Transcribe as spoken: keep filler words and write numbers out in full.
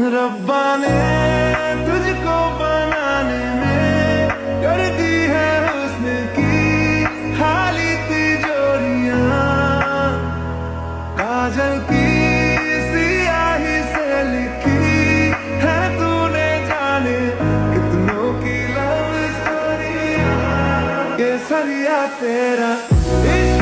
रब्बा ने तुझको बनाने में कर दी है हुस्न की खाली तिजोरियां, काजल की सियाही से लिखी है तूने जाने कितनों की लव स्टोरियां। केसरिया तेरा